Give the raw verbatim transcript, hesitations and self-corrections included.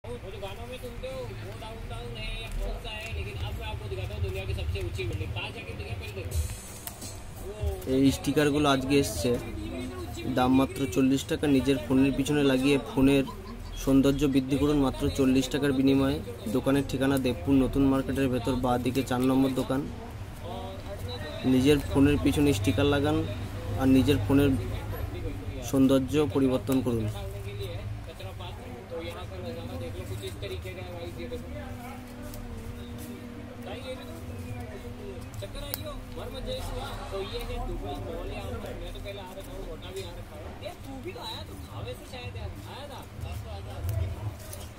वो जो गानों में सुनते हो वो डाउन टाउन है या कौन सा है, लेकिन अब मैं आपको दिखाता हूँ दुनिया की सबसे ऊंची बिल्डिंग कहाँ जाके दुनिया पर देखो। এই স্টিকারগুলো আজকে এসছে, দাম মাত্র চল্লিশ টাকা। নিজের ফোনের পিছনে লাগিয়ে ফোনের সৌন্দর্য বৃদ্ধি করুন মাত্র চল্লিশ টাকার বিনিময়ে। দোকানের ঠিকানা দেবপুর নতুন মার্কেটের ভেতর বাঁ দিকে চার নম্বর দোকান। নিজের ফোনের পিছনে স্টিকার লাগান আর নিজের ফোনের সৌন্দর্য পরিবর্তন করুন। चक्कर आई हो वर्मा जैस हुआ तो ये है दुबई मॉल। यहाँ पर मैं तो पहले आ रखा हूँ, मोटा भी आ रखा हूँ। ये तू भी तो आया, तो खावे से शायद यार आया था।